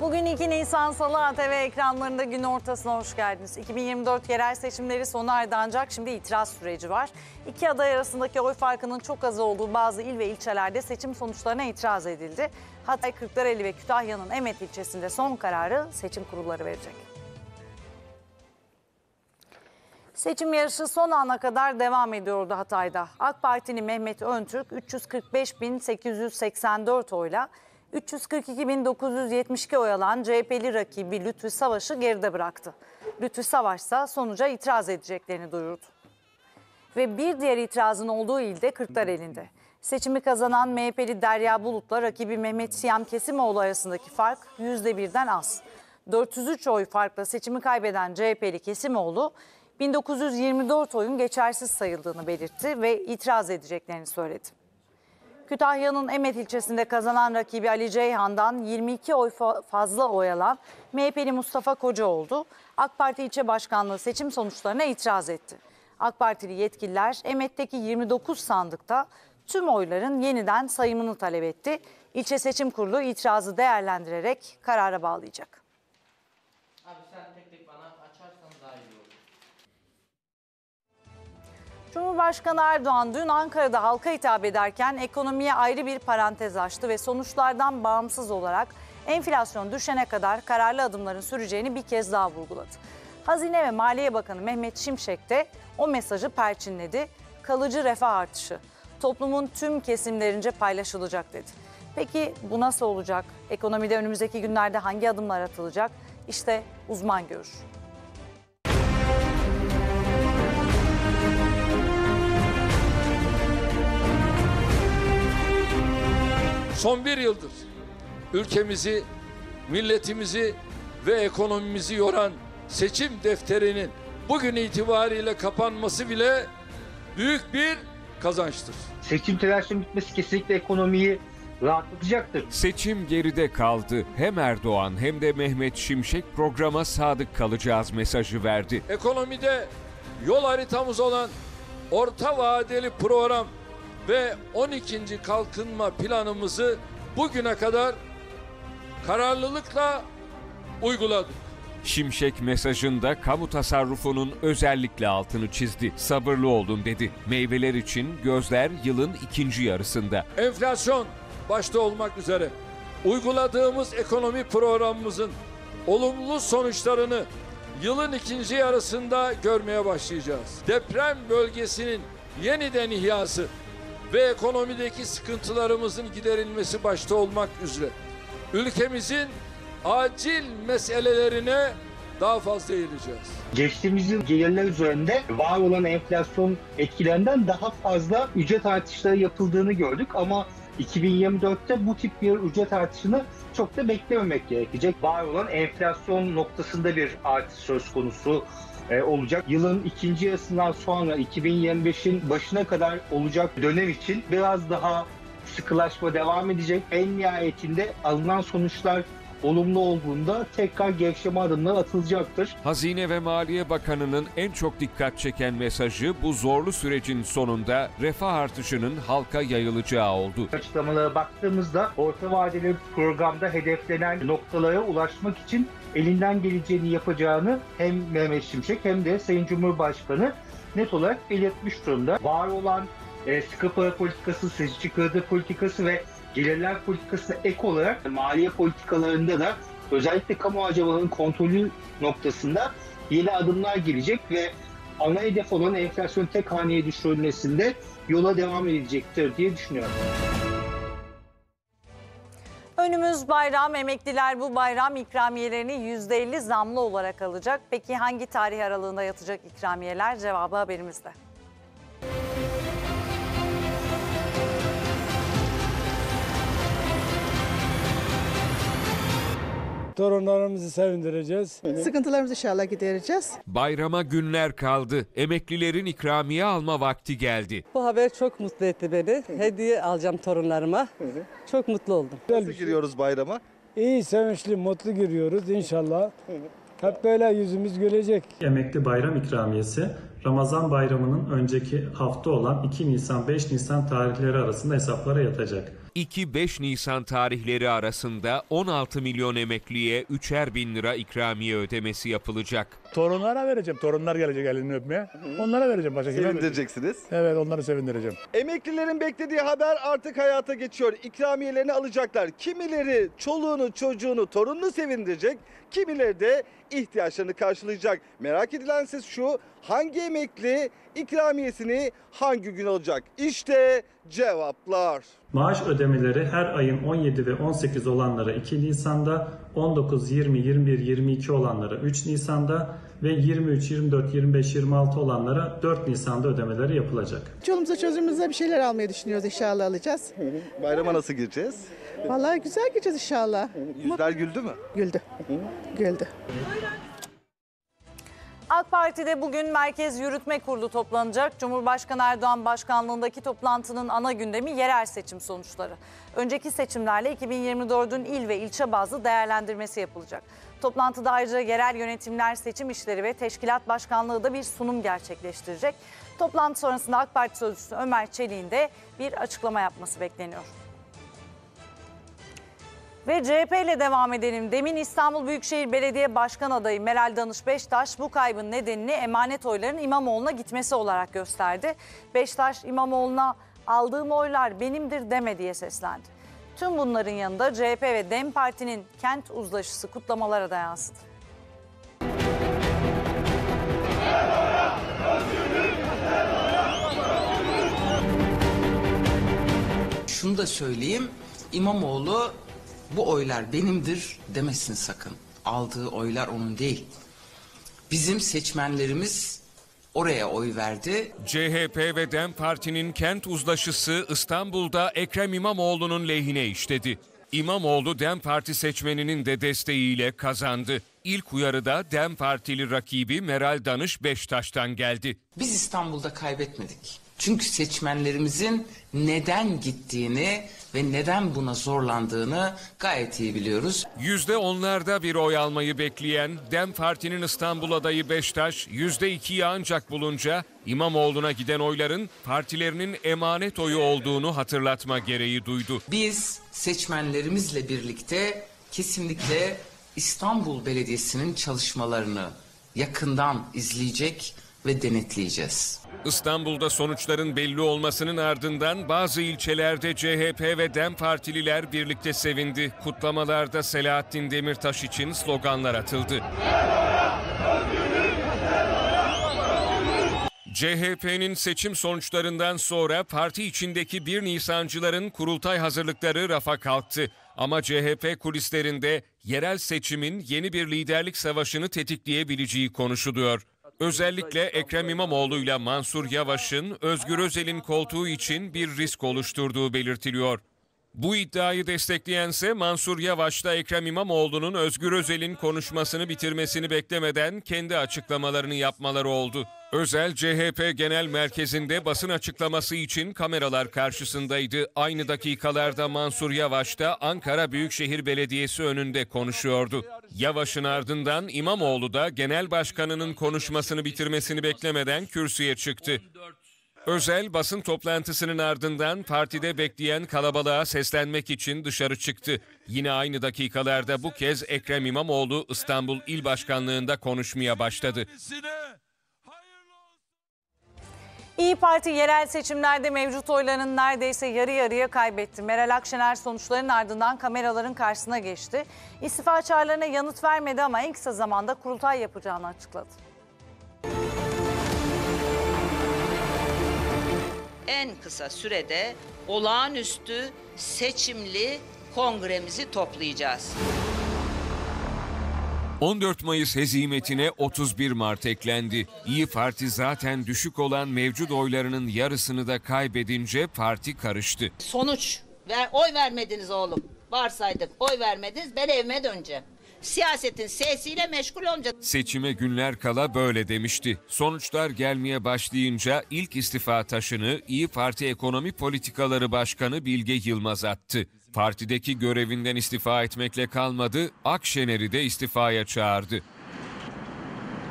Bugün 2 Nisan Salı, ATV ekranlarında gün ortasına hoş geldiniz. 2024 yerel seçimleri sona erdi ancak şimdi itiraz süreci var. İki aday arasındaki oy farkının çok az olduğu bazı il ve ilçelerde seçim sonuçlarına itiraz edildi. Hatay, Kırklareli ve Kütahya'nın Emet ilçesinde son kararı seçim kurulları verecek. Seçim yarışı son ana kadar devam ediyordu Hatay'da. AK Parti'nin Mehmet Öntürk 345.884 oyla 342.972 oy alan CHP'li rakibi Lütfü Savaş'ı geride bıraktı. Lütfü Savaş ise sonuca itiraz edeceklerini duyurdu. Ve bir diğer itirazın olduğu ilde Kırklareli'nde. Seçimi kazanan MHP'li Derya Bulut'la rakibi Mehmet Siyam Kesimoğlu arasındaki fark %1'den az. 403 oy farkla seçimi kaybeden CHP'li Kesimoğlu, 1924 oyun geçersiz sayıldığını belirtti ve itiraz edeceklerini söyledi. Kütahya'nın Emet ilçesinde kazanan rakibi Ali Ceyhan'dan 22 oy fazla oy alan MHP'li Mustafa Kocaoğlu, AK Parti ilçe başkanlığı seçim sonuçlarına itiraz etti. AK Partili yetkililer Emet'teki 29 sandıkta tüm oyların yeniden sayımını talep etti. İlçe Seçim Kurulu itirazı değerlendirerek karara bağlayacak. Abi sen tek tek bana açarsan daha iyi olur. Cumhurbaşkanı Erdoğan dün Ankara'da halka hitap ederken ekonomiye ayrı bir parantez açtı ve sonuçlardan bağımsız olarak enflasyon düşene kadar kararlı adımların süreceğini bir kez daha vurguladı. Hazine ve Maliye Bakanı Mehmet Şimşek de o mesajı perçinledi. Kalıcı refah artışı toplumun tüm kesimlerince paylaşılacak dedi. Peki bu nasıl olacak? Ekonomide önümüzdeki günlerde hangi adımlar atılacak? İşte uzman görüşü. Son bir yıldır ülkemizi, milletimizi ve ekonomimizi yoran seçim defterinin bugün itibariyle kapanması bile büyük bir kazançtır. Seçim telaşının bitmesi kesinlikle ekonomiyi rahatlatacaktır. Seçim geride kaldı. Hem Erdoğan hem de Mehmet Şimşek programa sadık kalacağız mesajı verdi. Ekonomide yol haritamız olan orta vadeli program ve 12. kalkınma planımızı bugüne kadar kararlılıkla uyguladık. Şimşek mesajında kamu tasarrufunun özellikle altını çizdi. Sabırlı olun dedi. Meyveler için gözler yılın ikinci yarısında. Enflasyon başta olmak üzere uyguladığımız ekonomi programımızın olumlu sonuçlarını yılın ikinci yarısında görmeye başlayacağız. Deprem bölgesinin yeniden ihyası ve ekonomideki sıkıntılarımızın giderilmesi başta olmak üzere ülkemizin acil meselelerine daha fazla eğileceğiz. Geçtiğimiz yıl gelirler üzerinde var olan enflasyon etkilerinden daha fazla ücret artışları yapıldığını gördük ama 2024'te bu tip bir ücret artışını çok da beklememek gerekecek. Var olan enflasyon noktasında bir artış söz konusu olacak. Yılın ikinci yarısından sonra 2025'in başına kadar olacak dönem için biraz daha sıkılaşma devam edecek. En nihayetinde alınan sonuçlar olumlu olduğunda tekrar gevşeme adımları atılacaktır. Hazine ve Maliye Bakanı'nın en çok dikkat çeken mesajı bu zorlu sürecin sonunda refah artışının halka yayılacağı oldu. Açıklamalara baktığımızda orta vadeli programda hedeflenen noktalara ulaşmak için elinden geleceğini yapacağını hem Mehmet Şimşek hem de Sayın Cumhurbaşkanı net olarak belirtmiş durumda. Var olan sıkı para politikası, seçici kredi politikası ve gelirler politikasına ek olarak maliye politikalarında da özellikle kamu harcamalarının kontrolü noktasında yeni adımlar gelecek ve ana hedef olan enflasyon tek haneye düşürülmesinde yola devam edilecektir diye düşünüyorum. Önümüz bayram, emekliler bu bayram ikramiyelerini %50 zamlı olarak alacak. Peki hangi tarih aralığında yatacak ikramiyeler? Cevabı haberimizde. Torunlarımızı sevindireceğiz. Sıkıntılarımızı inşallah gidereceğiz. Bayrama günler kaldı. Emeklilerin ikramiye alma vakti geldi. Bu haber çok mutlu etti beni. Hediye alacağım torunlarıma. Çok mutlu oldum. Nasıl giriyoruz bayrama? İyi, sevinçli, mutlu giriyoruz inşallah. Hep böyle yüzümüz gülecek. Emekli bayram ikramiyesi Ramazan bayramının önceki hafta olan 2 Nisan 5 Nisan tarihleri arasında hesaplara yatacak. 2-5 Nisan tarihleri arasında 16 milyon emekliye 3'er bin lira ikramiye ödemesi yapılacak. Torunlara vereceğim. Torunlar gelecek elini öpmeye. Onlara vereceğim. Başka kime vereceğim? Sevindireceksiniz. Evet, onları sevindireceğim. Emeklilerin beklediği haber artık hayata geçiyor. İkramiyelerini alacaklar. Kimileri çoluğunu, çocuğunu, torununu sevindirecek, kimileri de ihtiyaçlarını karşılayacak. Merak edilen ses şu: hangi emekli ikramiyesini hangi gün alacak? İşte cevaplar. Maaş ödemeleri her ayın 17 ve 18 olanlara 2 Nisan'da, 19, 20, 21, 22 olanlara 3 Nisan'da ve 23, 24, 25, 26 olanlara 4 Nisan'da ödemeleri yapılacak. Çoluğumuza çocuğumuza bir şeyler almayı düşünüyoruz, inşallah alacağız. Bayrama nasıl gireceğiz? Vallahi güzel gideceğiz inşallah. Yüzler güldü mü? Güldü. Güldü. AK Parti'de bugün Merkez Yürütme Kurulu toplanacak. Cumhurbaşkanı Erdoğan başkanlığındaki toplantının ana gündemi yerel seçim sonuçları. Önceki seçimlerle 2024'ün il ve ilçe bazlı değerlendirmesi yapılacak. Toplantıda ayrıca yerel yönetimler, seçim işleri ve teşkilat başkanlığı da bir sunum gerçekleştirecek. Toplantı sonrasında AK Parti sözcüsü Ömer Çelik'in de bir açıklama yapması bekleniyor. Ve CHP ile devam edelim. Demin İstanbul Büyükşehir Belediye Başkan adayı Meral Danış Beştaş bu kaybın nedenini emanet oyların İmamoğlu'na gitmesi olarak gösterdi. Beştaş, İmamoğlu'na aldığım oylar benimdir deme diye seslendi. Tüm bunların yanında CHP ve DEM Parti'nin kent uzlaşısı kutlamalara da yansıdı. Şunu da söyleyeyim, İmamoğlu bu oylar benimdir demesin sakın. Aldığı oylar onun değil. Bizim seçmenlerimiz oraya oy verdi. CHP ve DEM Parti'nin kent uzlaşısı İstanbul'da Ekrem İmamoğlu'nun lehine işledi. İmamoğlu DEM Parti seçmeninin de desteğiyle kazandı. İlk uyarıda DEM Partili rakibi Meral Danış Beştaş'tan geldi. Biz İstanbul'da kaybetmedik. Çünkü seçmenlerimizin neden gittiğini ve neden buna zorlandığını gayet iyi biliyoruz. %10'larda bir oy almayı bekleyen DEM Parti'nin İstanbul adayı Beştaş %2'yi ancak bulunca İmamoğlu'na giden oyların partilerinin emanet oyu olduğunu hatırlatma gereği duydu. Biz seçmenlerimizle birlikte kesinlikle İstanbul Belediyesi'nin çalışmalarını yakından izleyecek ve denetleyeceğiz. İstanbul'da sonuçların belli olmasının ardından bazı ilçelerde CHP ve DEM Partililer birlikte sevindi. Kutlamalarda Selahattin Demirtaş için sloganlar atıldı. CHP'nin seçim sonuçlarından sonra parti içindeki 1 Nisancıların kurultay hazırlıkları rafa kalktı. Ama CHP kulislerinde yerel seçimin yeni bir liderlik savaşını tetikleyebileceği konuşuluyor. Özellikle Ekrem İmamoğlu ile Mansur Yavaş'ın Özgür Özel'in koltuğu için bir risk oluşturduğu belirtiliyor. Bu iddiayı destekleyense Mansur Yavaş'ta Ekrem İmamoğlu'nun Özgür Özel'in konuşmasını bitirmesini beklemeden kendi açıklamalarını yapmaları oldu. Özel CHP Genel Merkezi'nde basın açıklaması için kameralar karşısındaydı. Aynı dakikalarda Mansur Yavaş da Ankara Büyükşehir Belediyesi önünde konuşuyordu. Yavaş'ın ardından İmamoğlu da genel başkanının konuşmasını bitirmesini beklemeden kürsüye çıktı. Özel basın toplantısının ardından partide bekleyen kalabalığa seslenmek için dışarı çıktı. Yine aynı dakikalarda bu kez Ekrem İmamoğlu İstanbul İl Başkanlığı'nda konuşmaya başladı. İYİ Parti yerel seçimlerde mevcut oylarının neredeyse yarı yarıya kaybetti. Meral Akşener sonuçların ardından kameraların karşısına geçti. İstifa çağrılarına yanıt vermedi ama en kısa zamanda kurultay yapacağını açıkladı. En kısa sürede olağanüstü seçimli kongremizi toplayacağız. 14 Mayıs hezimetine 31 Mart eklendi. İYİ Parti zaten düşük olan mevcut oylarının yarısını da kaybedince parti karıştı. Sonuç, oy vermediniz oğlum. Varsaydık oy vermediniz, ben evime döneceğim. Siyasetin sesiyle meşgul olacağız. Seçime günler kala böyle demişti. Sonuçlar gelmeye başlayınca ilk istifa taşını İYİ Parti Ekonomi Politikaları Başkanı Bilge Yılmaz attı. Partideki görevinden istifa etmekle kalmadı, Akşener'i de istifaya çağırdı.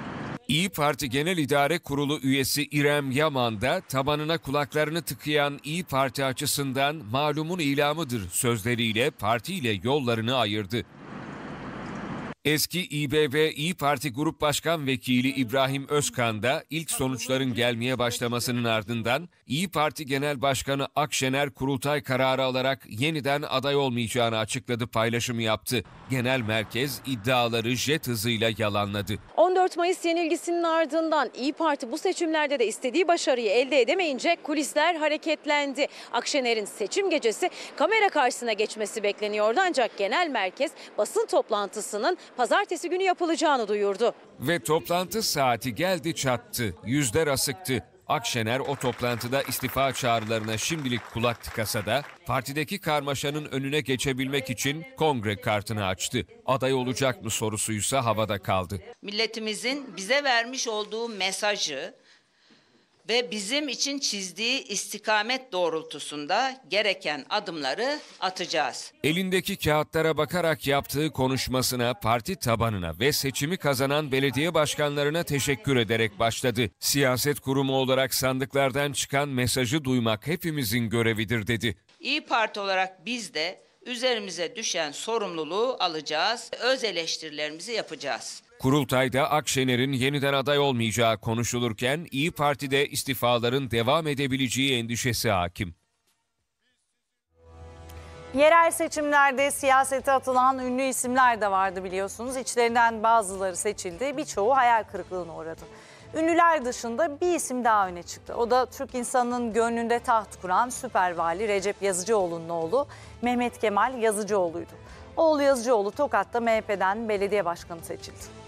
İYİ Parti Genel İdare Kurulu üyesi İrem Yaman da tabanına kulaklarını tıkayan İYİ Parti açısından malumun ilamıdır sözleriyle partiyle yollarını ayırdı. Eski İBB İYİ Parti Grup Başkan Vekili İbrahim Özkan da ilk sonuçların gelmeye başlamasının ardından İYİ Parti Genel Başkanı Akşener kurultay kararı alarak yeniden aday olmayacağını açıkladı, paylaşımı yaptı. Genel merkez iddiaları jet hızıyla yalanladı. 14 Mayıs yenilgisinin ardından İYİ Parti bu seçimlerde de istediği başarıyı elde edemeyince kulisler hareketlendi. Akşener'in seçim gecesi kamera karşısına geçmesi bekleniyordu ancak genel merkez basın toplantısının pazartesi günü yapılacağını duyurdu. Ve toplantı saati geldi çattı. Yüzler asıktı. Akşener o toplantıda istifa çağrılarına şimdilik kulak tıkasa da partideki karmaşanın önüne geçebilmek için kongre kartını açtı. Aday olacak mı sorusuysa havada kaldı. Milletimizin bize vermiş olduğu mesajı ve bizim için çizdiği istikamet doğrultusunda gereken adımları atacağız. Elindeki kağıtlara bakarak yaptığı konuşmasına parti tabanına ve seçimi kazanan belediye başkanlarına teşekkür ederek başladı. Siyaset kurumu olarak sandıklardan çıkan mesajı duymak hepimizin görevidir dedi. İYİ Parti olarak biz de üzerimize düşen sorumluluğu alacağız, öz eleştirilerimizi yapacağız. Kurultayda Akşener'in yeniden aday olmayacağı konuşulurken İYİ Parti'de istifaların devam edebileceği endişesi hakim. Yerel seçimlerde siyasete atılan ünlü isimler de vardı biliyorsunuz. İçlerinden bazıları seçildi, birçoğu hayal kırıklığına uğradı. Ünlüler dışında bir isim daha öne çıktı. O da Türk insanının gönlünde taht kuran süper vali Recep Yazıcıoğlu'nun oğlu Mehmet Kemal Yazıcıoğlu'ydu. Oğlu Yazıcıoğlu Tokat'ta MHP'den belediye başkanı seçildi.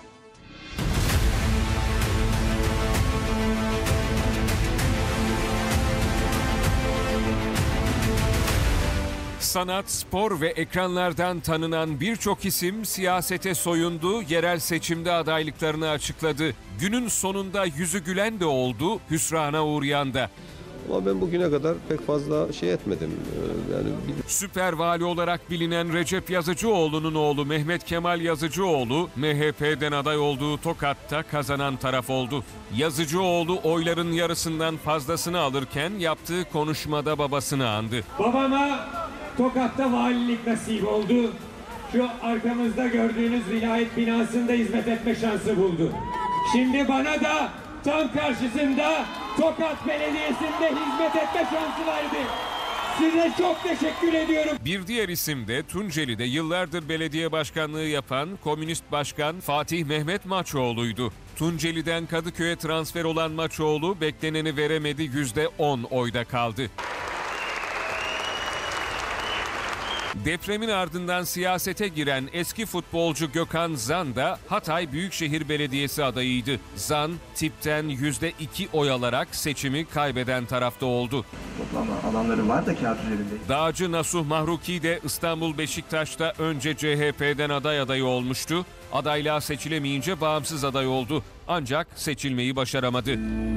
Sanat, spor ve ekranlardan tanınan birçok isim siyasete soyundu, yerel seçimde adaylıklarını açıkladı. Günün sonunda yüzü gülen de oldu, hüsrana uğrayan da. Ama ben bugüne kadar pek fazla şey etmedim. Süper vali olarak bilinen Recep Yazıcıoğlu'nun oğlu Mehmet Kemal Yazıcıoğlu, MHP'den aday olduğu Tokat'ta kazanan taraf oldu. Yazıcıoğlu oyların yarısından fazlasını alırken yaptığı konuşmada babasını andı. Babama Tokat'ta valilik nasip oldu. Şu arkamızda gördüğünüz vilayet binasında hizmet etme şansı buldu. Şimdi bana da tam karşısında Tokat Belediyesi'nde hizmet etme şansı verdi. Size çok teşekkür ediyorum. Bir diğer isim de Tunceli'de yıllardır belediye başkanlığı yapan Komünist Başkan Fatih Mehmet Maçoğlu'ydu. Tunceli'den Kadıköy'e transfer olan Maçoğlu bekleneni veremedi, %10 oyda kaldı. Depremin ardından siyasete giren eski futbolcu Gökhan Zan da Hatay Büyükşehir Belediyesi adayıydı. Zan, tipten %2 oy alarak seçimi kaybeden tarafta oldu. Toplam alanları var da kağıt üzerinde. Dağcı Nasuh Mahruki de İstanbul Beşiktaş'ta önce CHP'den aday adayı olmuştu. Adaylığa seçilemeyince bağımsız aday oldu. Ancak seçilmeyi başaramadı.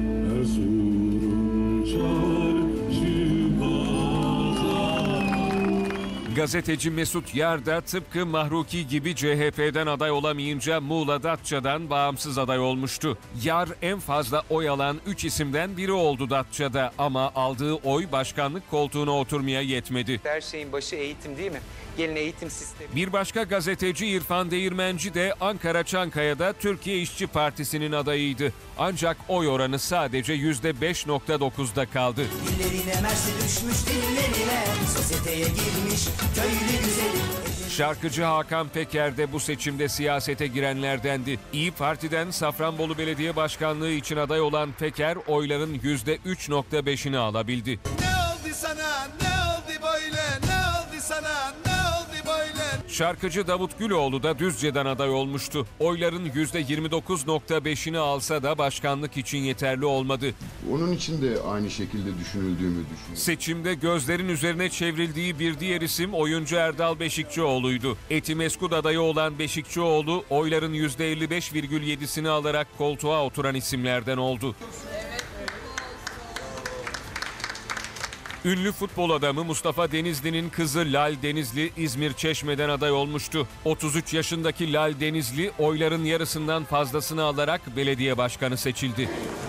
Gazeteci Mesut Yar da tıpkı Mahruki gibi CHP'den aday olamayınca Muğla Datça'dan bağımsız aday olmuştu. Yar en fazla oy alan 3 isimden biri oldu Datça'da ama aldığı oy başkanlık koltuğuna oturmaya yetmedi. Her şeyin başı eğitim değil mi? Gelin eğitim sistemi. Bir başka gazeteci İrfan Değirmenci de Ankara Çankaya'da Türkiye İşçi Partisi'nin adayıydı. Ancak oy oranı sadece %5.9'da kaldı. Dillerine mersi düşmüş dillerine, sosyeteye girmiş köylü güzeli. Şarkıcı Hakan Peker de bu seçimde siyasete girenlerdendi. İYİ Parti'den Safranbolu Belediye Başkanlığı için aday olan Peker oyların %3.5'ini alabildi. Ne oldu sana, ne oldu böyle, ne oldu sana, ne oldu böyle? Şarkıcı Davut Güloğlu da Düzce'den aday olmuştu. Oyların %29.5'ini alsa da başkanlık için yeterli olmadı. Onun için de aynı şekilde düşünüldüğümü düşünüyorum. Seçimde gözlerin üzerine çevrildiği bir diğer isim oyuncu Erdal Beşikçioğlu'ydu. Etimeskut adayı olan Beşikçioğlu oyların %55,7'sini alarak koltuğa oturan isimlerden oldu. Ünlü futbol adamı Mustafa Denizli'nin kızı Lal Denizli İzmir Çeşme'den aday olmuştu. 33 yaşındaki Lal Denizli oyların yarısından fazlasını alarak belediye başkanı seçildi.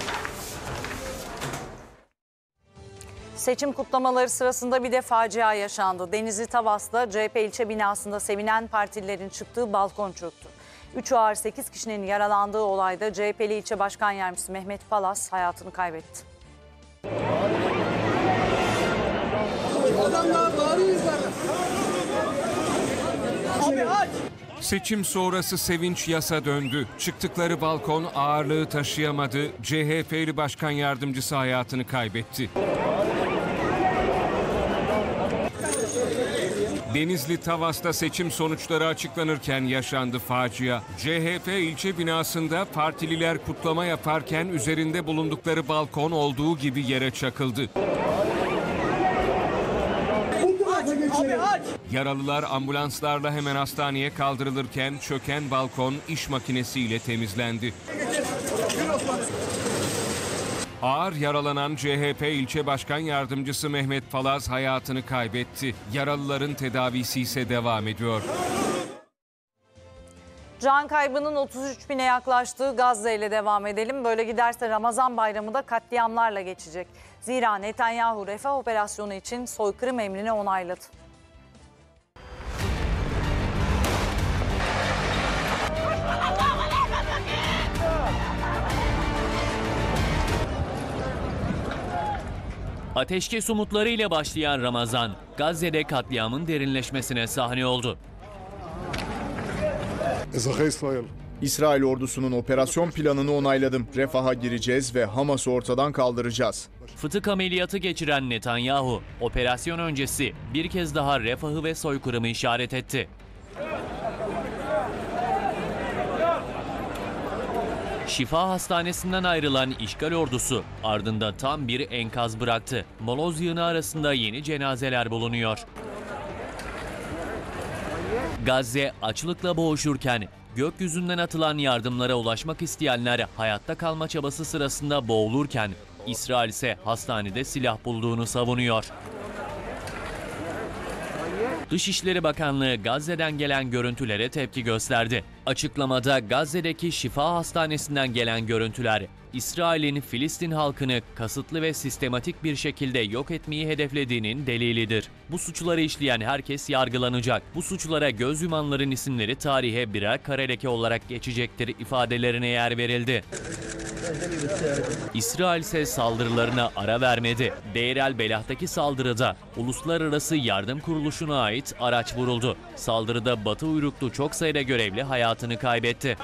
Seçim kutlamaları sırasında bir de facia yaşandı. Denizli Tavas'ta CHP ilçe binasında sevinen partililerin çıktığı balkon çöktü. 3 ağır 8 kişinin yaralandığı olayda CHP'li ilçe başkan yardımcısı Mehmet Palas hayatını kaybetti. Seçim sonrası sevinç yasa döndü. Çıktıkları balkon ağırlığı taşıyamadı. CHP'li başkan yardımcısı hayatını kaybetti. Denizli Tavas'ta seçim sonuçları açıklanırken yaşandı facia. CHP ilçe binasında partililer kutlama yaparken üzerinde bulundukları balkon olduğu gibi yere çakıldı. Yaralılar ambulanslarla hemen hastaneye kaldırılırken çöken balkon iş makinesiyle temizlendi. Ağır yaralanan CHP ilçe başkan yardımcısı Mehmet Palaz hayatını kaybetti. Yaralıların tedavisi ise devam ediyor. Can kaybının 33 bine yaklaştığı Gazze ile devam edelim. Böyle giderse Ramazan bayramı da katliamlarla geçecek. Zira Netanyahu refah operasyonu için soykırım emrini onayladı. Ateşkes umutlarıyla başlayan Ramazan, Gazze'de katliamın derinleşmesine sahne oldu. İsrail ordusunun operasyon planını onayladım. Refah'a gireceğiz ve Hamas'ı ortadan kaldıracağız. Fıtık ameliyatı geçiren Netanyahu, operasyon öncesi bir kez daha refahı ve soykırımı işaret etti. Şifa Hastanesi'nden ayrılan işgal ordusu ardında tam bir enkaz bıraktı. Moloz yığını arasında yeni cenazeler bulunuyor. Gazze açlıkla boğuşurken gökyüzünden atılan yardımlara ulaşmak isteyenler hayatta kalma çabası sırasında boğulurken İsrail ise hastanede silah bulduğunu savunuyor. Dışişleri Bakanlığı Gazze'den gelen görüntülere tepki gösterdi. Açıklamada Gazze'deki Şifa Hastanesi'nden gelen görüntüler, İsrail'in Filistin halkını kasıtlı ve sistematik bir şekilde yok etmeyi hedeflediğinin delilidir. Bu suçları işleyen herkes yargılanacak. Bu suçlara göz yumanların isimleri tarihe birer kara leke olarak geçecektir ifadelerine yer verildi. İsrail ise saldırılarına ara vermedi. Deir el-Belah'taki saldırıda Uluslararası Yardım Kuruluşu'na ait araç vuruldu. Saldırıda Batı uyruklu çok sayıda görevli hayatını kaybetti.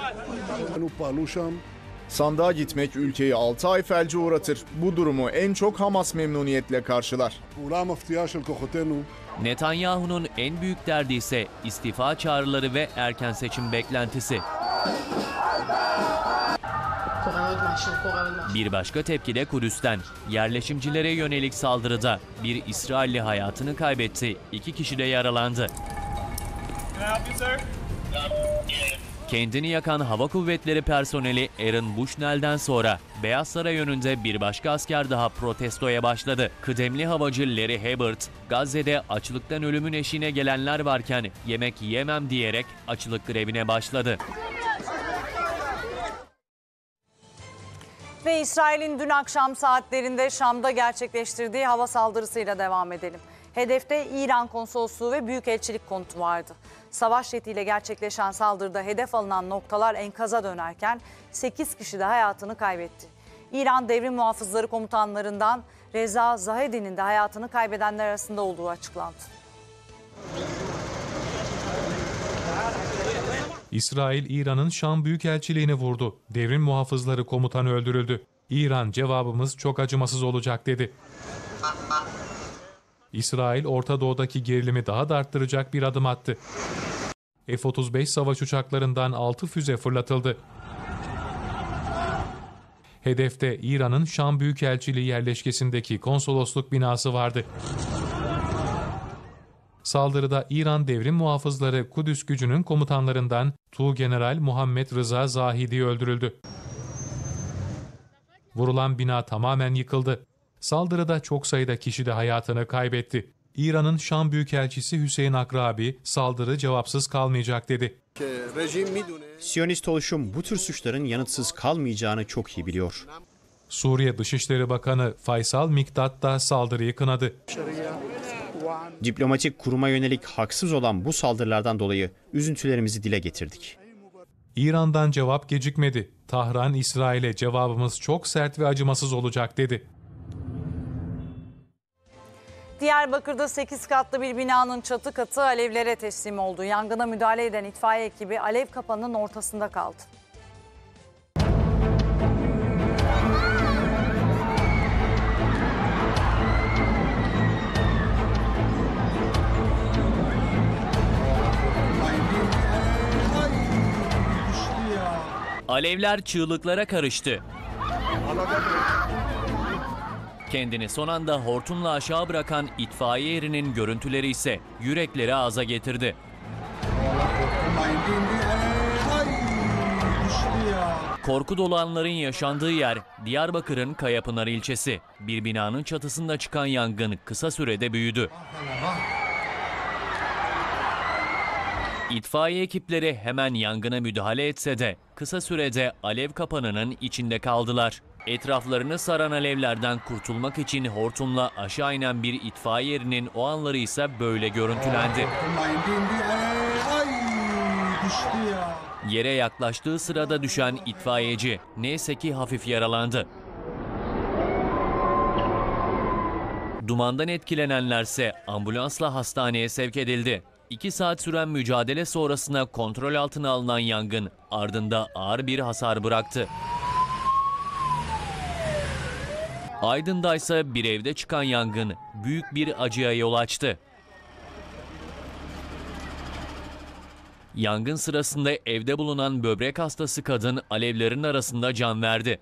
Sandığa gitmek ülkeyi 6 ay felce uğratır. Bu durumu en çok Hamas memnuniyetle karşılar. Netanyahu'nun en büyük derdi ise istifa çağrıları ve erken seçim beklentisi. Bir başka tepki de Kudüs'ten. Yerleşimcilere yönelik saldırıda bir İsrailli hayatını kaybetti, 2 kişi de yaralandı. Kendini yakan Hava Kuvvetleri personeli Aaron Bushnell'den sonra Beyaz Saray önünde bir başka asker daha protestoya başladı. Kıdemli havacı Larry Hubbard, Gazze'de açlıktan ölümün eşiğine gelenler varken yemek yiyemem diyerek açlık grevine başladı. Ve İsrail'in dün akşam saatlerinde Şam'da gerçekleştirdiği hava saldırısıyla devam edelim. Hedefte İran konsolosluğu ve büyükelçilik konutu vardı. Savaş jetiyle gerçekleşen saldırıda hedef alınan noktalar enkaza dönerken 8 kişi de hayatını kaybetti. İran Devrim Muhafızları komutanlarından Reza Zahedi'nin de hayatını kaybedenler arasında olduğu açıklandı. İsrail, İran'ın Şam Büyükelçiliğini vurdu. Devrim Muhafızları komutanı öldürüldü. İran cevabımız çok acımasız olacak dedi. İsrail, Orta Doğu'daki gerilimi daha da arttıracak bir adım attı. F-35 savaş uçaklarından 6 füze fırlatıldı. Hedefte İran'ın Şam Büyükelçiliği yerleşkesindeki konsolosluk binası vardı. Saldırıda İran Devrim Muhafızları Kudüs gücünün komutanlarından Tuğgeneral Muhammed Rıza Zahidi öldürüldü. Vurulan bina tamamen yıkıldı. Saldırıda çok sayıda kişi de hayatını kaybetti. İran'ın Şam Büyükelçisi Hüseyin Akrabi, saldırı cevapsız kalmayacak dedi. Siyonist oluşum bu tür suçların yanıtsız kalmayacağını çok iyi biliyor. Suriye Dışişleri Bakanı Faysal Miktat da saldırıyı kınadı. Diplomatik kuruma yönelik haksız olan bu saldırılardan dolayı üzüntülerimizi dile getirdik. İran'dan cevap gecikmedi. Tahran, İsrail'e cevabımız çok sert ve acımasız olacak dedi. Diyarbakır'da 8 katlı bir binanın çatı katı alevlere teslim oldu. Yangına müdahale eden itfaiye ekibi alev kapanının ortasında kaldı. Alevler çığlıklara karıştı. Kendini son anda hortumla aşağı bırakan itfaiye erinin görüntüleri ise yürekleri ağza getirdi. Korku dolu anların yaşandığı yer Diyarbakır'ın Kayapınar ilçesi. Bir binanın çatısında çıkan yangın kısa sürede büyüdü. İtfaiye ekipleri hemen yangına müdahale etse de kısa sürede alev kapanının içinde kaldılar. Etraflarını saran alevlerden kurtulmak için hortumla aşağı inen bir itfaiye erinin o anları ise böyle görüntülendi. Yere yaklaştığı sırada düşen itfaiyeci neyse ki hafif yaralandı. Dumandan etkilenenlerse ambulansla hastaneye sevk edildi. 2 saat süren mücadele sonrasında kontrol altına alınan yangın ardında ağır bir hasar bıraktı. Aydın'da ise bir evde çıkan yangın büyük bir acıya yol açtı. Yangın sırasında evde bulunan böbrek hastası kadın alevlerin arasında can verdi.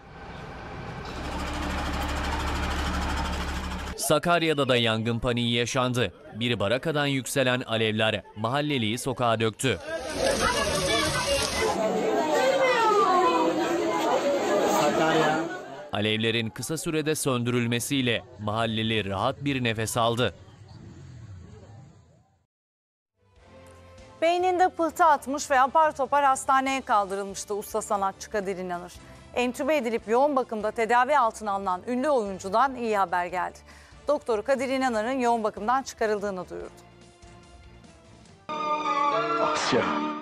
Sakarya'da da yangın paniği yaşandı. Bir barakadan yükselen alevler mahalleliyi sokağa döktü. Alevlerin kısa sürede söndürülmesiyle mahalleli rahat bir nefes aldı. Beyninde pıhtı atmış ve apar topar hastaneye kaldırılmıştı usta sanatçı Kadir İnanır. Entübe edilip yoğun bakımda tedavi altına alınan ünlü oyuncudan iyi haber geldi. Doktoru Kadir İnanır'ın yoğun bakımdan çıkarıldığını duyurdu. Asya.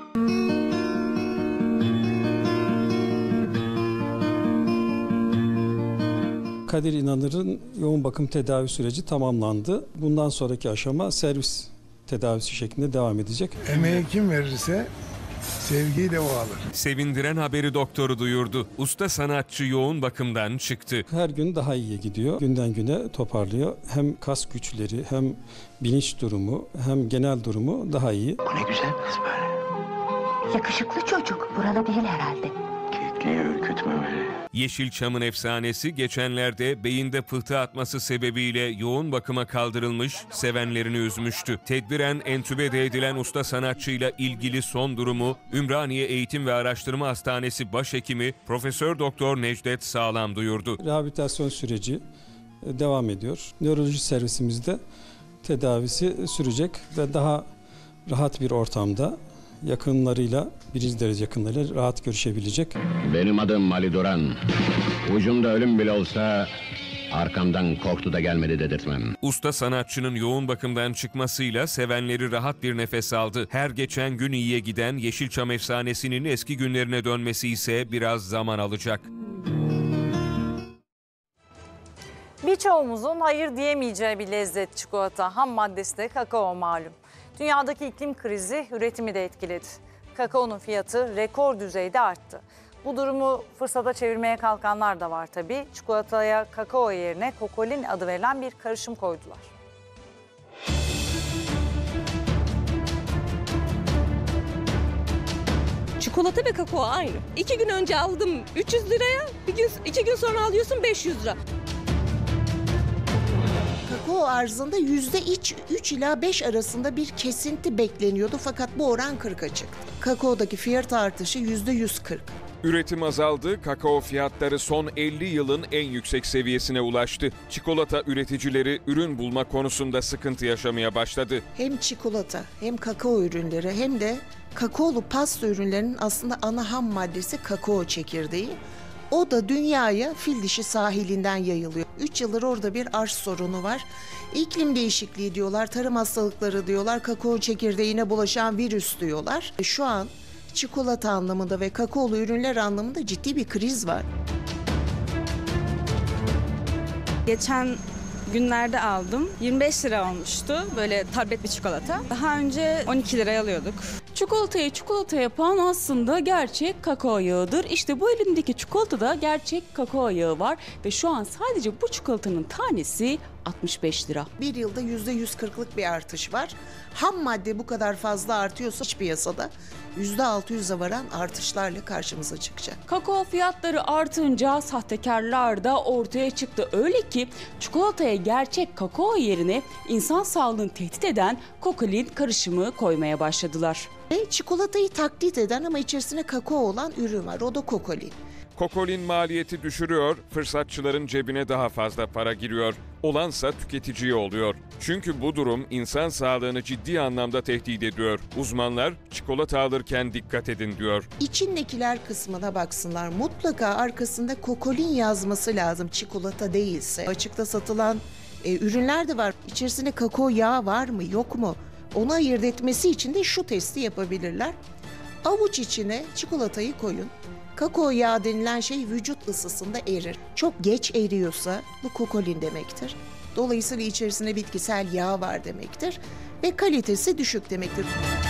Kadir İnanır'ın yoğun bakım tedavi süreci tamamlandı. Bundan sonraki aşama servis tedavisi şeklinde devam edecek. Emeği kim verirse sevgiyi de o alır. Sevindiren haberi doktoru duyurdu. Usta sanatçı yoğun bakımdan çıktı. Her gün daha iyiye gidiyor. Günden güne toparlıyor. Hem kas güçleri, hem bilinç durumu, hem genel durumu daha iyi. Bu ne güzel kız böyle. Yakışıklı çocuk. Buralı değil herhalde. Kekliği ürkütmemeli. Yeşilçam'ın efsanesi geçenlerde beyinde pıhtı atması sebebiyle yoğun bakıma kaldırılmış, sevenlerini üzmüştü. Tedbiren entübe edilen usta sanatçıyla ilgili son durumu Ümraniye Eğitim ve Araştırma Hastanesi Başhekimi Profesör Doktor Necdet Sağlam duyurdu. Rehabilitasyon süreci devam ediyor. Nöroloji servisimizde tedavisi sürecek ve daha rahat bir ortamda yakınlarıyla, birinci derece yakınlarıyla rahat görüşebilecek. Benim adım Ali Duran. Ucumda ölüm bile olsa arkamdan korktu da gelmedi dedirtmem. Usta sanatçının yoğun bakımdan çıkmasıyla sevenleri rahat bir nefes aldı. Her geçen gün iyiye giden Yeşilçam efsanesinin eski günlerine dönmesi ise biraz zaman alacak. Birçoğumuzun hayır diyemeyeceği bir lezzet çikolata. Ham maddesi de kakao malum. Dünyadaki iklim krizi üretimi de etkiledi. Kakaonun fiyatı rekor düzeyde arttı. Bu durumu fırsata çevirmeye kalkanlar da var tabii. Çikolataya kakao yerine kokolin adı verilen bir karışım koydular. Çikolata ve kakao aynı. 2 gün önce aldım 300 liraya, 2 gün sonra alıyorsun 500 lira. Kakao arzında %3 ila 5 arasında bir kesinti bekleniyordu fakat bu oran 40'a çıktı. Kakaodaki fiyat artışı %140. Üretim azaldı, kakao fiyatları son 50 yılın en yüksek seviyesine ulaştı. Çikolata üreticileri ürün bulma konusunda sıkıntı yaşamaya başladı. Hem çikolata hem kakao ürünleri hem de kakaolu pasta ürünlerinin aslında ana ham maddesi kakao çekirdeği. O da dünyaya Fildişi sahilinden yayılıyor. 3 yıldır orada bir arz sorunu var. İklim değişikliği diyorlar, tarım hastalıkları diyorlar, kakao çekirdeğine bulaşan virüs diyorlar. Şu an çikolata anlamında ve kakaolu ürünler anlamında ciddi bir kriz var. Geçen günlerde aldım. 25 lira olmuştu böyle tablet bir çikolata. Daha önce 12 liraya alıyorduk. Çikolatayı çikolata yapan aslında gerçek kakao yağıdır. İşte bu elimdeki çikolatada gerçek kakao yağı var ve şu an sadece bu çikolatanın tanesi 65 lira. Bir yılda %140'lık bir artış var. Ham madde bu kadar fazla artıyorsa iç piyasada %600'e varan artışlarla karşımıza çıkacak. Kakao fiyatları artınca sahtekarlar da ortaya çıktı. Öyle ki çikolataya gerçek kakao yerine insan sağlığını tehdit eden kokolin karışımı koymaya başladılar. Çikolatayı taklit eden ama içerisine kakao olan ürün var. O da kokolin. Kokolin maliyeti düşürüyor, fırsatçıların cebine daha fazla para giriyor. Olansa tüketiciye oluyor. Çünkü bu durum insan sağlığını ciddi anlamda tehdit ediyor. Uzmanlar çikolata alırken dikkat edin diyor. İçindekiler kısmına baksınlar. Mutlaka arkasında kokolin yazması lazım çikolata değilse. Açıkta satılan ürünler de var. İçerisinde kakao yağı var mı yok mu? Onu ayırt etmesi için de şu testi yapabilirler. Avuç içine çikolatayı koyun. Kakao yağı denilen şey vücut ısısında erir. Çok geç eriyorsa bu kokolin demektir. Dolayısıyla içerisinde bitkisel yağ var demektir ve kalitesi düşük demektir.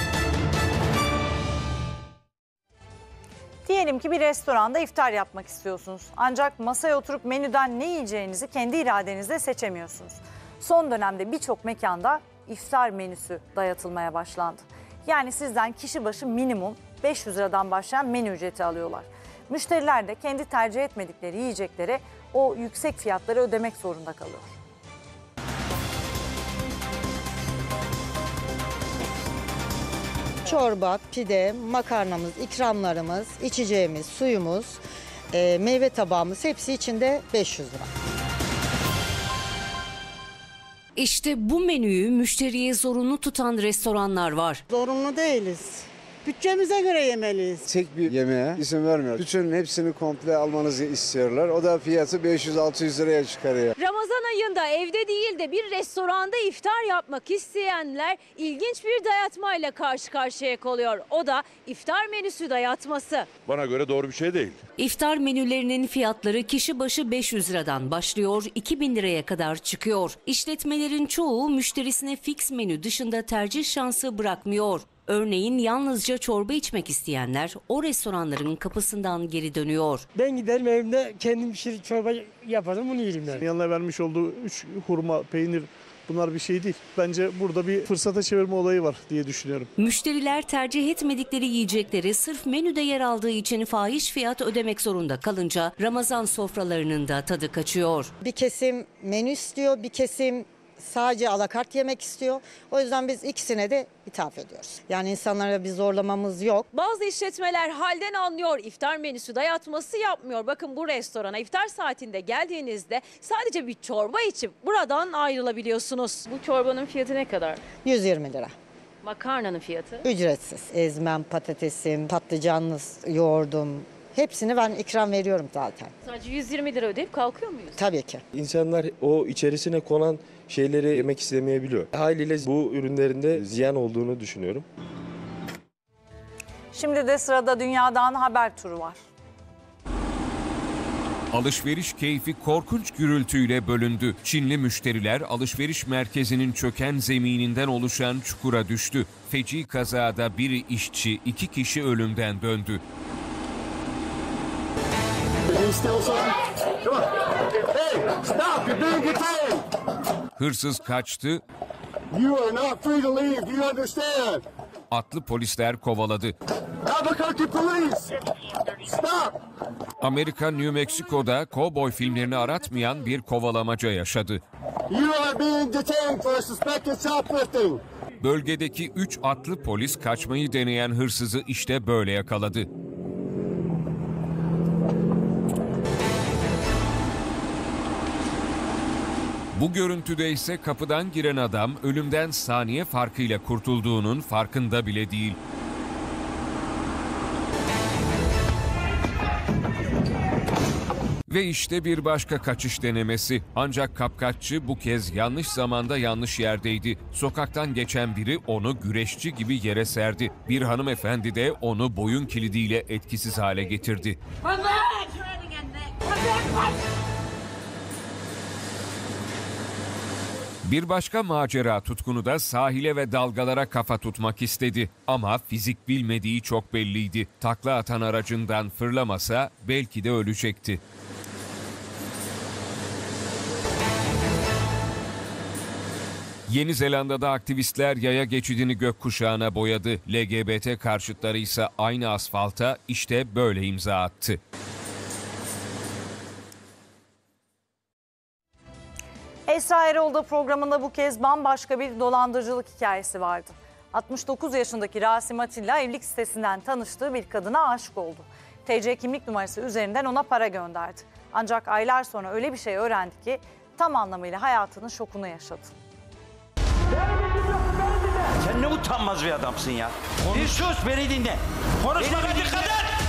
Diyelim ki bir restoranda iftar yapmak istiyorsunuz. Ancak masaya oturup menüden ne yiyeceğinizi kendi iradenizle seçemiyorsunuz. Son dönemde birçok mekanda iftar menüsü dayatılmaya başlandı. Yani sizden kişi başı minimum 500 liradan başlayan menü ücreti alıyorlar. Müşteriler de kendi tercih etmedikleri yiyeceklere o yüksek fiyatları ödemek zorunda kalıyor. Çorba, pide, makarnamız, ikramlarımız, içeceğimiz, suyumuz, meyve tabağımız hepsi içinde 500 lira. İşte bu menüyü müşteriye zorunlu tutan restoranlar var. Zorunlu değiliz. Bütçemize göre yemeliyiz. Tek bir yemeğe izin vermiyor. Bütün hepsini komple almanızı istiyorlar. O da fiyatı 500-600 liraya çıkarıyor. Ramazan ayında evde değil de bir restoranda iftar yapmak isteyenler ilginç bir dayatmayla karşı karşıya kalıyor. O da iftar menüsü dayatması. Bana göre doğru bir şey değil. İftar menülerinin fiyatları kişi başı 500 liradan başlıyor, 2000 liraya kadar çıkıyor. İşletmelerin çoğu müşterisine fix menü dışında tercih şansı bırakmıyor. Örneğin yalnızca çorba içmek isteyenler o restoranların kapısından geri dönüyor. Ben giderim evimde kendim pişirip çorba yaparım, bunu yerim yani. Yanına vermiş olduğu 3 hurma, peynir, bunlar bir şey değil. Bence burada bir fırsata çevirme olayı var diye düşünüyorum. Müşteriler tercih etmedikleri yiyecekleri sırf menüde yer aldığı için fahiş fiyat ödemek zorunda kalınca Ramazan sofralarının da tadı kaçıyor. Bir kesim menü istiyor, bir kesim sadece alakart yemek istiyor. O yüzden biz ikisine de ithaf ediyoruz. Yani insanlara bir zorlamamız yok. Bazı işletmeler halden anlıyor, iftar menüsü dayatması yapmıyor. Bakın bu restorana iftar saatinde geldiğinizde sadece bir çorba içip buradan ayrılabiliyorsunuz. Bu çorbanın fiyatı ne kadar? 120 lira. Makarnanın fiyatı? Ücretsiz. Ezmem, patatesim, patlıcanlı yoğurdum. Hepsini ben ikram veriyorum zaten. Sadece 120 lira ödeyip kalkıyor muyuz? Tabii ki. İnsanlar o içerisine konan şeyleri yemek istemeyebiliyor. Haliyle bu ürünlerinde ziyan olduğunu düşünüyorum. Şimdi de sırada dünyadan haber turu var. Alışveriş keyfi korkunç gürültüyle bölündü. Çinli müşteriler alışveriş merkezinin çöken zemininden oluşan çukura düştü. Feci kazada bir işçi, 2 kişi ölümden döndü. Hırsız kaçtı. Atlı polisler kovaladı. Amerika New Mexico'da kovboy filmlerini aratmayan bir kovalamaca yaşadı. Bölgedeki 3 atlı polis kaçmayı deneyen hırsızı işte böyle yakaladı. Bu görüntüde ise kapıdan giren adam ölümden saniye farkıyla kurtulduğunun farkında bile değil. Ve işte bir başka kaçış denemesi. Ancak kapkaççı bu kez yanlış zamanda yanlış yerdeydi. Sokaktan geçen biri onu güreşçi gibi yere serdi. Bir hanımefendi de onu boyun kilidiyle etkisiz hale getirdi. Bir başka macera tutkunu da sahile ve dalgalara kafa tutmak istedi. Ama fizik bilmediği çok belliydi. Takla atan aracından fırlamasa belki de ölecekti. Yeni Zelanda'da aktivistler yaya geçidini gökkuşağına boyadı. LGBT karşıtları ise aynı asfalta işte böyle imza attı. Esra Erol'da programında bu kez bambaşka bir dolandırıcılık hikayesi vardı. 69 yaşındaki Rasim Atilla evlilik sitesinden tanıştığı bir kadına aşık oldu. TC kimlik numarası üzerinden ona para gönderdi. Ancak aylar sonra öyle bir şey öğrendi ki tam anlamıyla hayatının şokunu yaşadı. Sen ne utanmaz bir adamsın ya. Bir sus, beni dinle. Konuşmama dikkat et.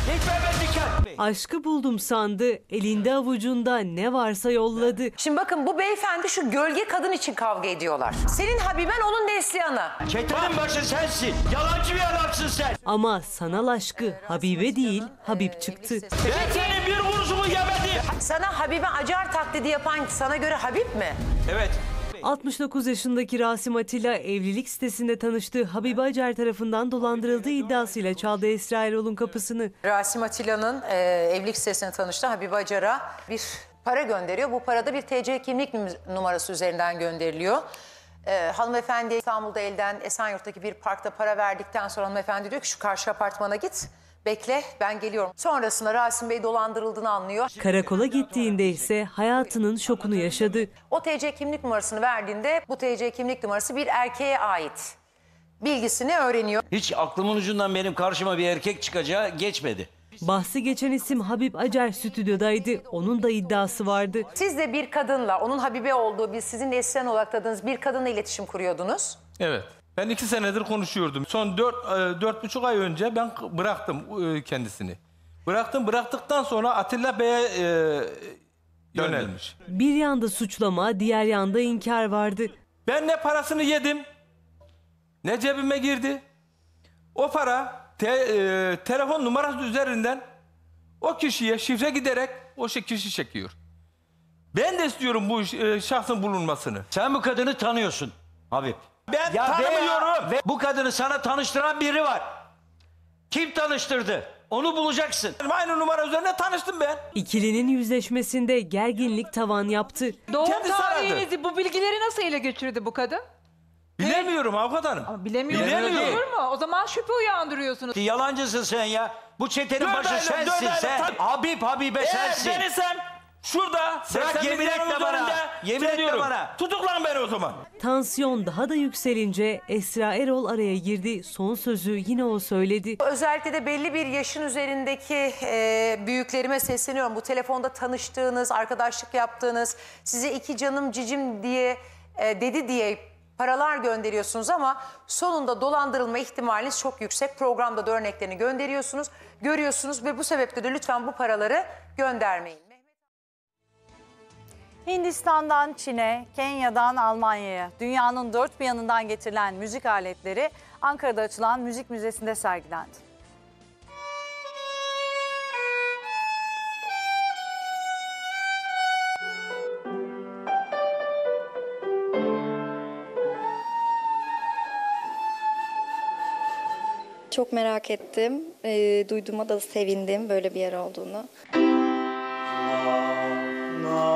Aşkı buldum sandı, elinde avucunda ne varsa yolladı. Şimdi bakın bu beyefendi şu gölge kadın için kavga ediyorlar. Senin Habiben onun Neslihan'ı. Çetenin başı sensin. Yalancı bir adamsın sen. Ama sanal aşkı Habibe değil, Habib çıktı. Ben senin bir kuruşumu yemedim. Sana Habibe Acar taklidi yapan sana göre Habib mi? Evet. 69 yaşındaki Rasim Atilla evlilik sitesinde tanıştığı Habibe Acar tarafından dolandırıldığı iddiasıyla çaldı Esra Erol'un kapısını. Rasim Atilla'nın evlilik sitesine tanıştığı Habibe Acar'a bir para gönderiyor. Bu para da bir TC kimlik numarası üzerinden gönderiliyor. Hanımefendi İstanbul'da elden Esenyurt'taki bir parkta para verdikten sonra hanımefendi diyor ki şu karşı apartmana git. Bekle ben geliyorum. Sonrasında Rasim Bey dolandırıldığını anlıyor. Karakola gittiğinde ise hayatının şokunu yaşadı. O TC kimlik numarasını verdiğinde bu TC kimlik numarası bir erkeğe ait bilgisini öğreniyor. Hiç aklımın ucundan benim karşıma bir erkek çıkacağı geçmedi. Bahsi geçen isim Habib Acar stüdyodaydı. Onun da iddiası vardı. Siz de bir kadınla, onun Habibe olduğu, biz sizin Neslihan olarak tadığınız bir kadınla iletişim kuruyordunuz. Evet. Ben 2 senedir konuşuyordum. Son 4,5 ay önce ben bıraktım kendisini. Bıraktıktan sonra Atilla Bey'e yönelmiş. Bir yanda suçlama, diğer yanda inkar vardı. Ben ne parasını yedim, ne cebime girdi. O para telefon numarası üzerinden o kişiye şifre giderek o kişi çekiyor. Ben de istiyorum bu şahsın bulunmasını. Sen bu kadını tanıyorsun Habib. Ben tanımıyorum. Ve bu kadını sana tanıştıran biri var. Kim tanıştırdı? Onu bulacaksın. Aynı numara üzerine tanıştım ben. İkilinin yüzleşmesinde gerginlik tavan yaptı. Doğum Kendisi tarihinizi, bu bilgileri nasıl ele geçirdi bu kadın? Bilemiyorum avukat hanım. Ama bilemiyorum. Olur mu? O zaman şüphe uyandırıyorsunuz. Yalancısın sen ya. Bu çetenin başı sensin sen. Habibe sensin. Beni sen şurada bırak yemin etme bana. Yemin etme bana. Tutuklan beni o zaman. Tansiyon daha da yükselince Esra Erol araya girdi. Son sözü yine o söyledi. Özellikle de belli bir yaşın üzerindeki büyüklerime sesleniyorum. Bu telefonda tanıştığınız, arkadaşlık yaptığınız, size iki canım cicim diye dedi diye paralar gönderiyorsunuz ama sonunda dolandırılma ihtimaliniz çok yüksek. Programda da örneklerini gönderiyorsunuz, görüyorsunuz ve bu sebeple de lütfen bu paraları göndermeyin. Hindistan'dan Çin'e, Kenya'dan Almanya'ya dünyanın dört bir yanından getirilen müzik aletleri Ankara'da açılan müzik müzesinde sergilendi. Çok merak ettim. Duyduğuma da sevindim böyle bir yer olduğunu.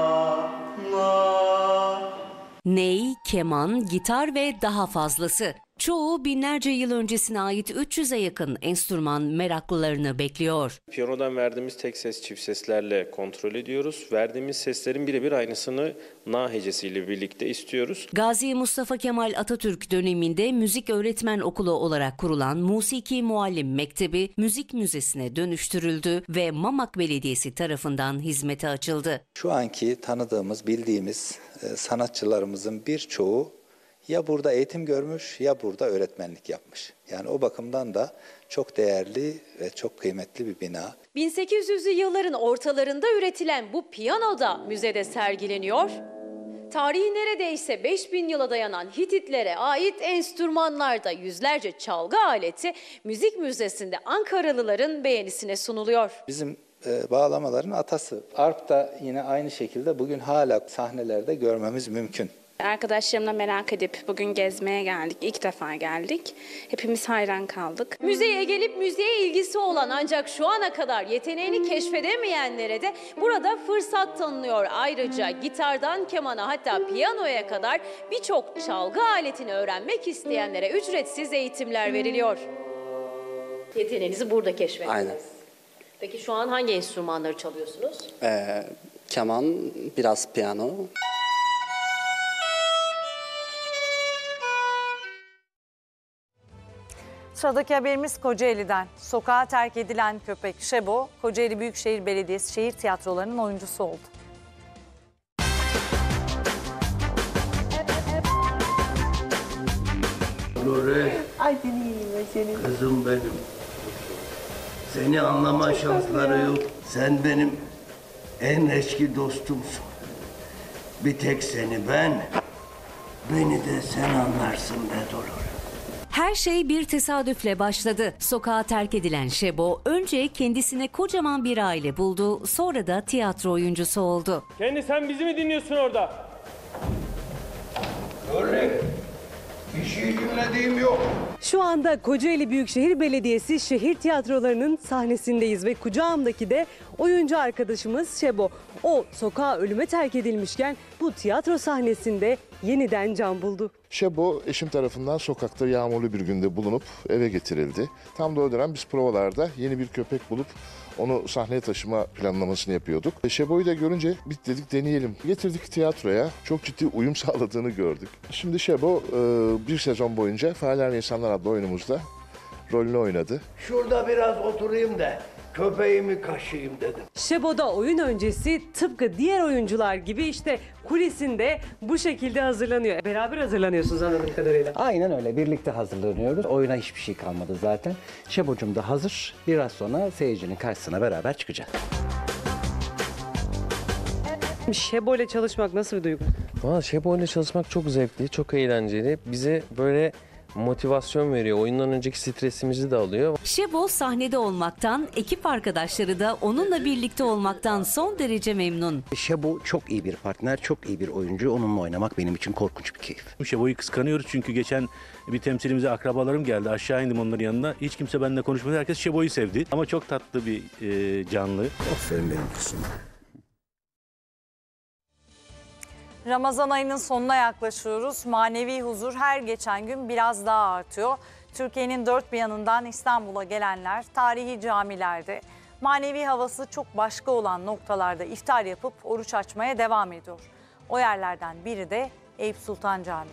Ney, keman, gitar ve daha fazlası. Çoğu binlerce yıl öncesine ait 300'e yakın enstrüman meraklılarını bekliyor. Piyanodan verdiğimiz tek ses çift seslerle kontrol ediyoruz. Verdiğimiz seslerin birebir aynısını na hecesiyle birlikte istiyoruz. Gazi Mustafa Kemal Atatürk döneminde müzik öğretmen okulu olarak kurulan Musiki Muallim Mektebi müzik müzesine dönüştürüldü ve Mamak Belediyesi tarafından hizmete açıldı. Şu anki tanıdığımız, bildiğimiz sanatçılarımızın birçoğu ya burada eğitim görmüş ya burada öğretmenlik yapmış. Yani o bakımdan da çok değerli ve çok kıymetli bir bina. 1800'lü yılların ortalarında üretilen bu piyano da müzede sergileniyor. Tarihi neredeyse 5000 yıla dayanan Hititlere ait enstrümanlar da yüzlerce çalgı aleti müzik müzesinde Ankaralıların beğenisine sunuluyor. Bizim bağlamaların atası. Arp da yine aynı şekilde bugün hala sahnelerde görmemiz mümkün. Arkadaşlarımla merak edip bugün gezmeye geldik. İlk defa geldik. Hepimiz hayran kaldık. Müzeye gelip müziğe ilgisi olan ancak şu ana kadar yeteneğini keşfedemeyenlere de burada fırsat tanınıyor. Ayrıca gitardan kemana hatta piyanoya kadar birçok çalgı aletini öğrenmek isteyenlere ücretsiz eğitimler veriliyor. Yeteneğinizi burada keşfettiniz. Aynen. Peki şu an hangi enstrümanları çalıyorsunuz? Keman, biraz piyano. Sıradaki haberimiz Kocaeli'den. Sokağa terk edilen köpek Şebo, Kocaeli Büyükşehir Belediyesi şehir tiyatrolarının oyuncusu oldu. Nuri, kızım benim. Seni anlama şansları yok. Sen benim en eski dostumsun. Bir tek seni beni de sen anlarsın be Dolor. Her şey bir tesadüfle başladı. Sokağa terk edilen Şebo önce kendisine kocaman bir aile buldu, sonra da tiyatro oyuncusu oldu. Kendi sen bizi mi dinliyorsun orada? Öyle. Bir şey dinlediğim yok. Şu anda Kocaeli Büyükşehir Belediyesi şehir tiyatrolarının sahnesindeyiz ve kucağımdaki de oyuncu arkadaşımız Şebo. O sokağa ölüme terk edilmişken bu tiyatro sahnesinde yeniden can buldu. Şebo eşim tarafından sokakta yağmurlu bir günde bulunup eve getirildi. Tam da o dönem biz provalarda yeni bir köpek bulup onu sahneye taşıma planlamasını yapıyorduk. Şebo'yu da görünce biz dedik deneyelim. Getirdik tiyatroya. Çok ciddi uyum sağladığını gördük. Şimdi Şebo bir sezon boyunca Fareler ve İnsanlar adlı oyunumuzda rolünü oynadı. Şurada biraz oturayım da köpeğimi kaşıyım dedim. Şebo da oyun öncesi tıpkı diğer oyuncular gibi işte kulisinde bu şekilde hazırlanıyor. Beraber hazırlanıyorsunuz anladığım kadarıyla. Aynen öyle. Birlikte hazırlanıyoruz. Oyuna hiçbir şey kalmadı zaten. Şebo'cum da hazır. Biraz sonra seyircinin karşısına beraber çıkacağız. Şebo ile çalışmak nasıl bir duygu? Valla Şebo ile çalışmak çok zevkli, çok eğlenceli. Bize böyle motivasyon veriyor. Oyundan önceki stresimizi de alıyor. Şebo sahnede olmaktan, ekip arkadaşları da onunla birlikte olmaktan son derece memnun. Şebo çok iyi bir partner, çok iyi bir oyuncu. Onunla oynamak benim için korkunç bir keyif. Şebo'yu kıskanıyoruz çünkü geçen bir temsilimize akrabalarım geldi. Aşağı indim onların yanına. Hiç kimse benimle konuşmadı. Herkes Şebo'yu sevdi. Ama çok tatlı bir canlı. Aferin benim kızım. Ramazan ayının sonuna yaklaşıyoruz. Manevi huzur her geçen gün biraz daha artıyor. Türkiye'nin dört bir yanından İstanbul'a gelenler tarihi camilerde, manevi havası çok başka olan noktalarda iftar yapıp oruç açmaya devam ediyor. O yerlerden biri de Eyüp Sultan Camii.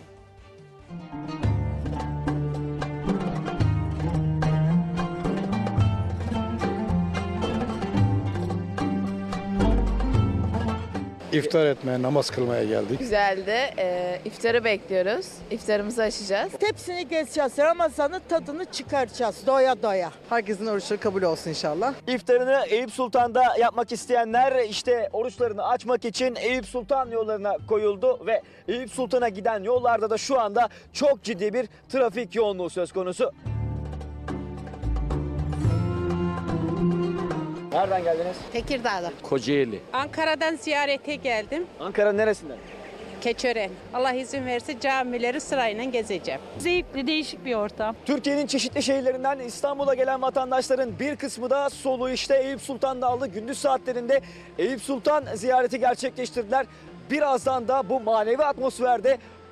İftar etmeye, namaz kılmaya geldik. Güzeldi. İftarı bekliyoruz. İftarımızı açacağız. Hepsini gezeceğiz. Ramazan'ın tadını çıkaracağız doya doya. Herkesin oruçları kabul olsun inşallah. İftarını Eyüp Sultan'da yapmak isteyenler işte oruçlarını açmak için Eyüp Sultan yollarına koyuldu ve Eyüp Sultan'a giden yollarda da şu anda çok ciddi bir trafik yoğunluğu söz konusu. Nereden geldiniz? Tekirdağ'da. Kocaeli. Ankara'dan ziyarete geldim. Ankara'nın neresinden? Keçören. Allah izin verirse camileri sırayla gezeceğim. Zevkli, değişik bir ortam. Türkiye'nin çeşitli şehirlerinden İstanbul'a gelen vatandaşların bir kısmı da soluğu işte Eyüp Sultan'da aldı. Gündüz saatlerinde Eyüp Sultan ziyareti gerçekleştirdiler. Birazdan da bu manevi atmosferde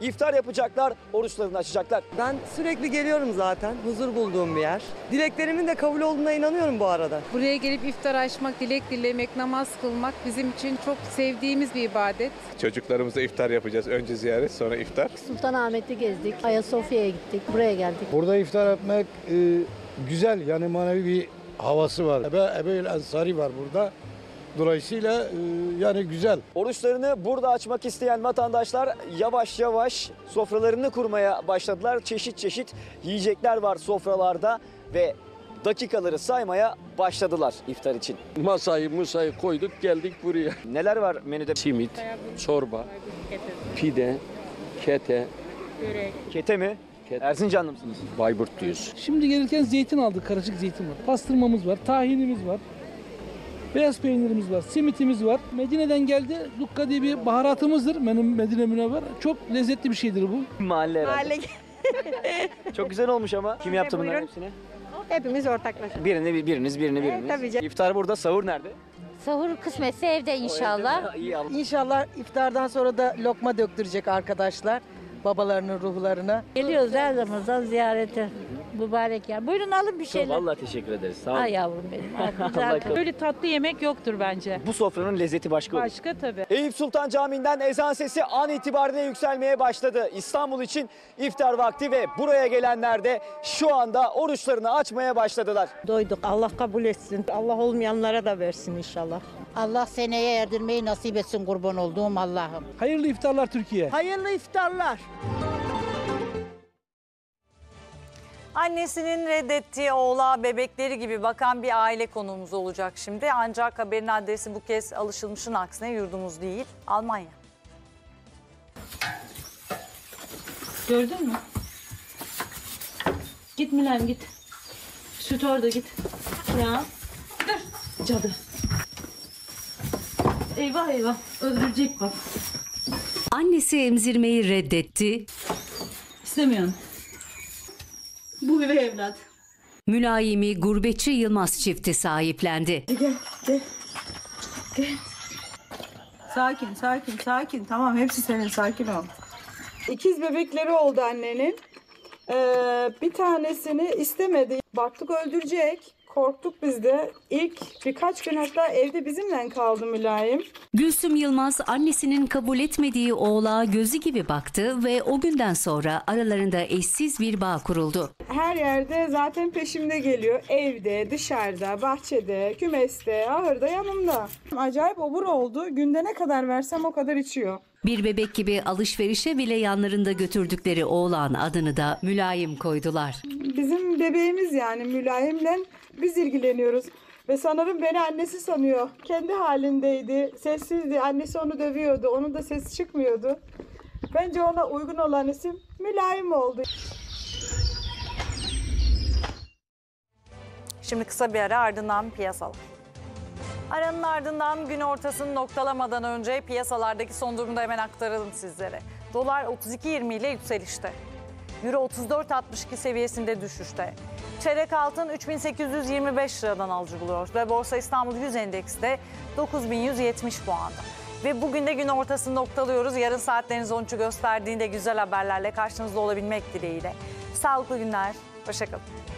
iftar yapacaklar, oruçlarını açacaklar. Ben sürekli geliyorum zaten. Huzur bulduğum bir yer. Dileklerimin de kabul olduğuna inanıyorum bu arada. Buraya gelip iftar açmak, dilek dilemek, namaz kılmak bizim için çok sevdiğimiz bir ibadet. Çocuklarımıza iftar yapacağız. Önce ziyaret, sonra iftar. Sultanahmet'i gezdik, Ayasofya'ya gittik, buraya geldik. Burada iftar etmek güzel, yani manevi bir havası var. Ebe'l Ensari var burada. Dolayısıyla yani güzel. Oruçlarını burada açmak isteyen vatandaşlar yavaş yavaş sofralarını kurmaya başladılar. Çeşit çeşit yiyecekler var sofralarda ve dakikaları saymaya başladılar iftar için. Musayı koyduk, geldik buraya. Neler var menüde? Simit, çorba, pide, kete. Kete mi? Erzincanlı mısınız? Bayburtluyuz. Şimdi gelirken zeytin aldık, karışık zeytin var. Pastırmamız var, tahinimiz var. Beyaz peynirimiz var, simitimiz var. Medine'den geldi. Dukka diye bir baharatımızdır. Benim Medine Münevver. Çok lezzetli bir şeydir bu. Mahalle herhalde. Çok güzel olmuş ama. Kim yaptı bunların hepsini? Hepimiz ortaklaşa. Biriniz. Tabii canım. İftar burada, sahur nerede? Sahur kısmetse evde inşallah. İnşallah iftardan sonra da lokma döktürecek arkadaşlar. Babalarının ruhlarına. Geliyoruz her Ramazan ziyarete. Mübarek yer. Buyurun alın bir şeyler. Vallahi teşekkür ederiz. Sağ olun. Ay yavrum benim. Böyle tatlı yemek yoktur bence. Bu sofranın lezzeti başka olur. Başka tabii. Eyüp Sultan Camii'nden ezan sesi an itibariyle yükselmeye başladı. İstanbul için iftar vakti ve buraya gelenler de şu anda oruçlarını açmaya başladılar. Doyduk. Allah kabul etsin. Allah olmayanlara da versin inşallah. Allah seneye erdirmeyi nasip etsin kurban olduğum Allah'ım. Hayırlı iftarlar Türkiye. Hayırlı iftarlar. Annesinin reddettiği oğlağa bebekleri gibi bakan bir aile konuğumuz olacak şimdi. Ancak haberin adresi bu kez alışılmışın aksine yurdumuz değil, Almanya. Gördün mü? Git Milan git. Süt orada git. Ya. Dur. Cadı. Eyvah eyvah. Öldürecek bak. Annesi emzirmeyi reddetti. İstemiyorum. Bu bir evlat. Mülayimi gurbetçi Yılmaz çifti sahiplendi. Gel. Sakin. Tamam hepsi senin, sakin ol. İkiz bebekleri oldu annenin. Bir tanesini istemedi. Baktık öldürecek. Korktuk biz de. İlk birkaç gün hatta evde bizimle kaldı Mülayim. Gülsüm Yılmaz annesinin kabul etmediği oğlağa gözü gibi baktı ve o günden sonra aralarında eşsiz bir bağ kuruldu. Her yerde zaten peşimde geliyor. Evde, dışarıda, bahçede, kümeste, ahırda, yanımda. Acayip obur oldu. Günde ne kadar versem o kadar içiyor. Bir bebek gibi alışverişe bile yanlarında götürdükleri oğlağın adını da Mülayim koydular. Bizim bebeğimiz yani Mülayim'le biz ilgileniyoruz. Ve sanırım beni annesi sanıyor. Kendi halindeydi, sessizdi. Annesi onu dövüyordu, onun da sesi çıkmıyordu. Bence ona uygun olan isim Mülayim oldu. Şimdi kısa bir ara, ardından piyasalar. Aranın ardından gün ortasını noktalamadan önce piyasalardaki son durumu da hemen aktaralım sizlere. Dolar 32.20 ile yükselişte. Euro 34.62 seviyesinde düşüşte. Çeyrek altın 3.825 liradan alıcı buluyor ve Borsa İstanbul 100 Endeks'te 9.170 puanda. Ve bugün de gün ortasını noktalıyoruz. Yarın saatleriniz 13'ü gösterdiğinde güzel haberlerle karşınızda olabilmek dileğiyle. Sağlıklı günler, hoşça kalın.